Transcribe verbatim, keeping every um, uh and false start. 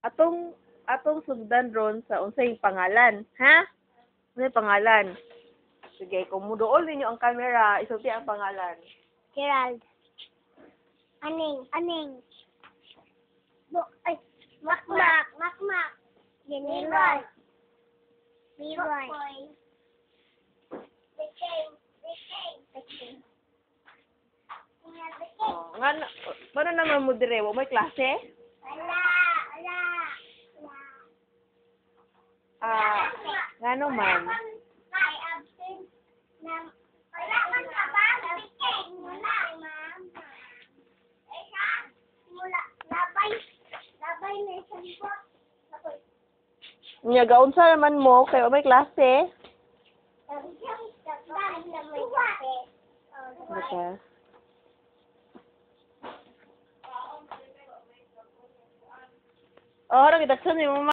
atong atong sugdan ron sa unsay pangalan, ha? Unsay pangalan? Sige, kung muduol ninyo ang camera, isulti ang pangalan. Gerald. Aning. Aning. Bo, ay, Makmak. Makmak. Leroy. Leroy. Became. Became. Became. Oh, nga na, paano naman mo dire? Wa may klase? Wala. Wala. Wala. Ah, ngano man? Ay, absent. Na, wala man ka ba? Became. Wala. Ma'am. Eh, ka? Mula. Labay. Labay na isang pot. Labay. Nya gaon sa naman mo kay wa may klase? Okay. Oh, ra kita sa mo